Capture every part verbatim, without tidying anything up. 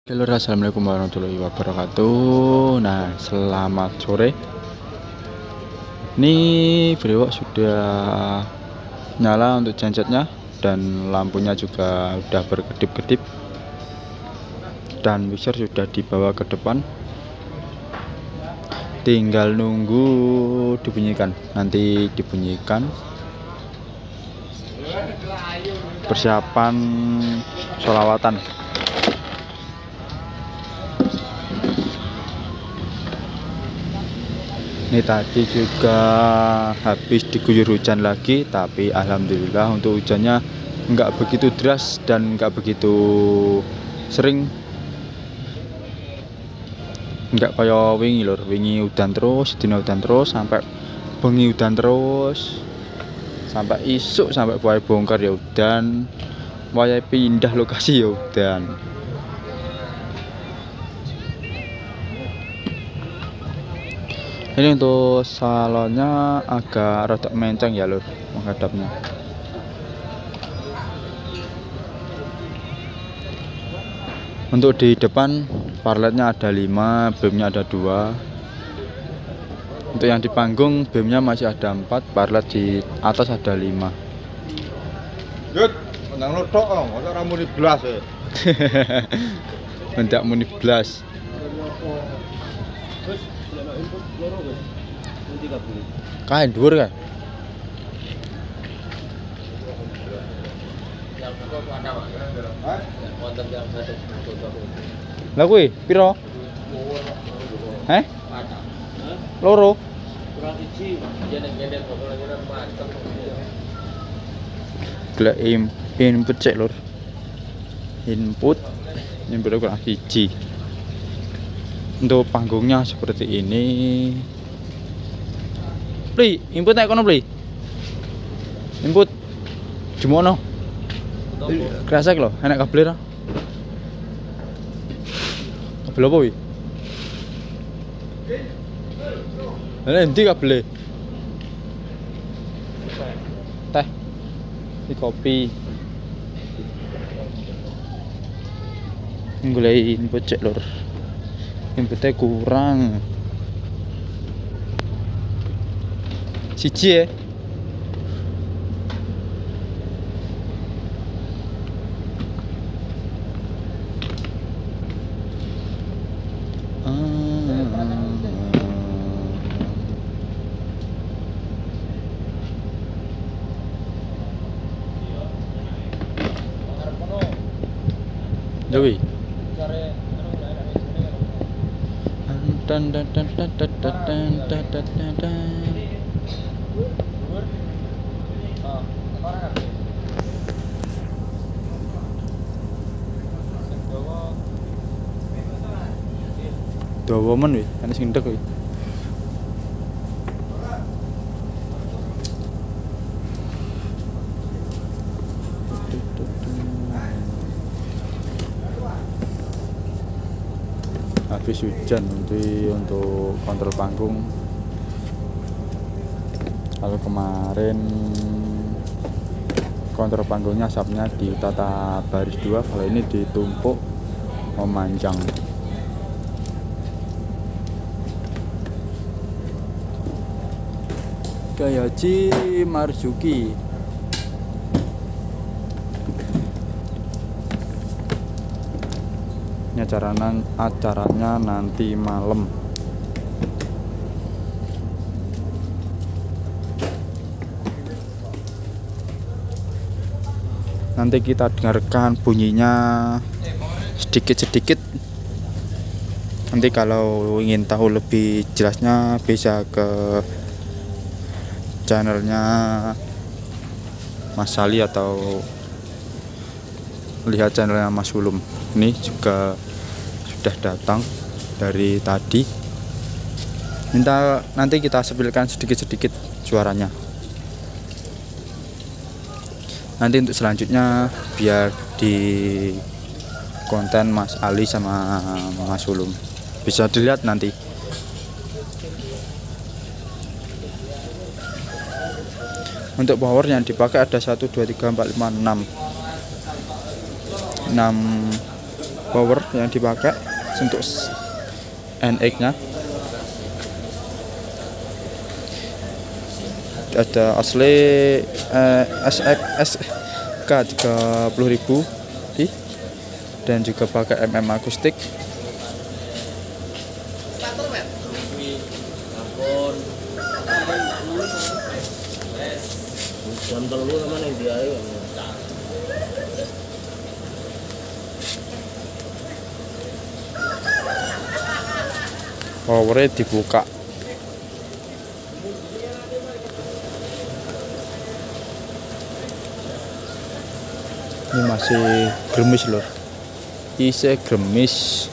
Halo, assalamualaikum warahmatullahi wabarakatuh. Nah, selamat sore. Ini brewok sudah nyala untuk gensetnya dan lampunya juga sudah berkedip-kedip, dan mixer sudah dibawa ke depan. Tinggal nunggu dibunyikan. Nanti dibunyikan. Persiapan sholawatan. Ini tadi juga habis diguyur hujan lagi, tapi alhamdulillah untuk hujannya nggak begitu deras dan nggak begitu sering, nggak kayak wingi lur. Wingi udan terus, dina udan terus sampai bengi udan terus sampai isuk, sampai wae bongkar ya udan, wae pindah lokasi ya udan. Ini untuk salonnya agak rada menceng ya lur menghadapnya. Untuk di depan parletnya ada lima, beamnya ada dua. Untuk yang di panggung beamnya masih ada empat, parlet di atas ada lima. Yud, menang lo tok om, masa ora muni blas ya. Mendak muni blas. Kae dhuwur kae. Lah kuwi piro? Heh? Loro. Kurang siji, gendeng-gendeng bokol-bokol mateng. Gelek input cek lur. Input input kurang siji. Untuk panggungnya seperti ini. Pli, input naik kono pli. Input jumono. Kresek lho, enak kabel ra. Kabel apa wi? Lah endi kabel? Teh. Ini kopi. Golek input cek lur. Inputnya kurang siji ya. Dewi. Dan dan dan dan dan dan dan dan dan dan. Dawa men wi, ana sing ndek wi. Habis hujan nanti untuk kontrol panggung. Kalau kemarin kontrol panggungnya asapnya ditata baris dua, kalau ini ditumpuk memanjang. Haji Marzuki. Ini acaranya, acaranya nanti malam. Nanti kita dengarkan bunyinya sedikit-sedikit. Nanti kalau ingin tahu lebih jelasnya bisa ke channelnya Mas Sali atau lihat channelnya Mas Ulum. Ini juga sudah datang dari tadi. Minta nanti kita sepilkan sedikit-sedikit suaranya. Nanti untuk selanjutnya biar di konten Mas Ali sama Mas Ulum bisa dilihat nanti. Untuk power yang dipakai ada satu, dua, tiga, empat, lima, enam enam power yang dipakai untuk N X nya. Ada asli eh, S X S K tiga puluh ribu dan juga pakai M M akustik. Powernya dibuka. Ini masih gerimis lur, isi gerimis.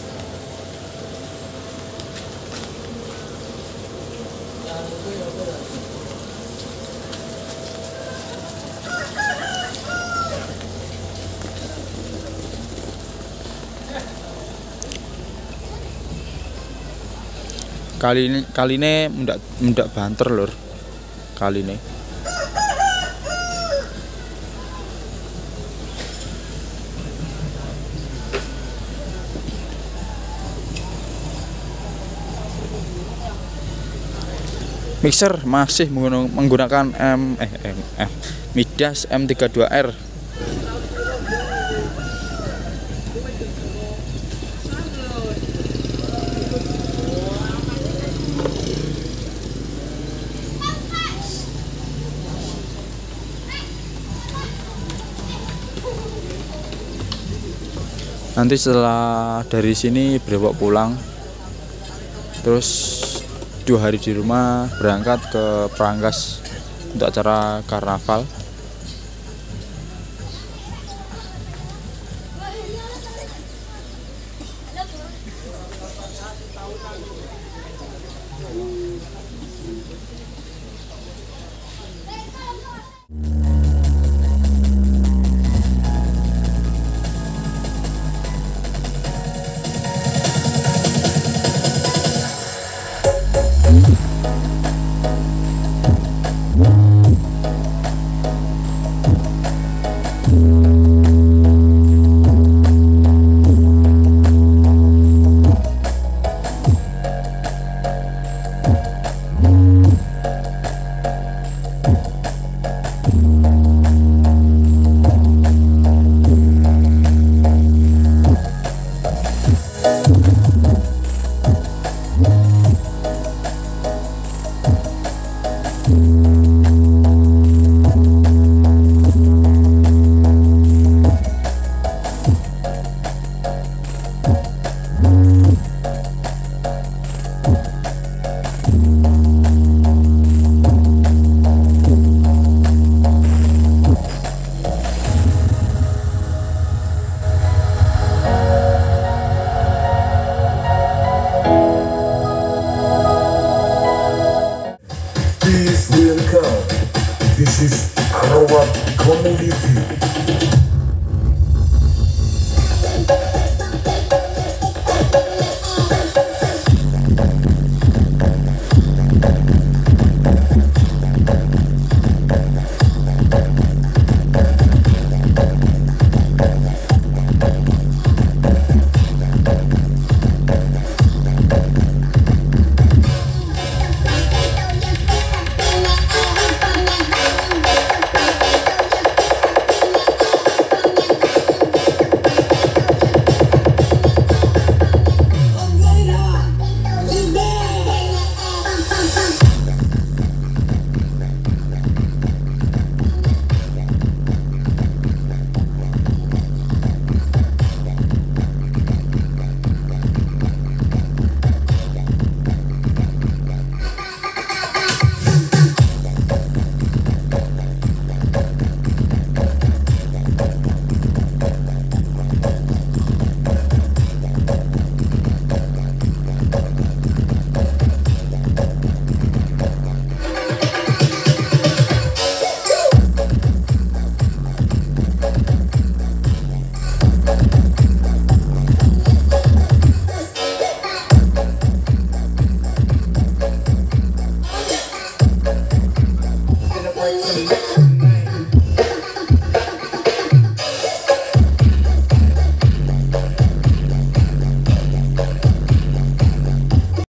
Kali ini kali ini mendak mendak banter lur, kali ini. Mixer masih menggunakan M eh M, M Midas M tiga puluh dua R. Nanti setelah dari sini berbawa pulang, terus dua hari di rumah berangkat ke Prangkas untuk acara karnaval. This will come. This is our community.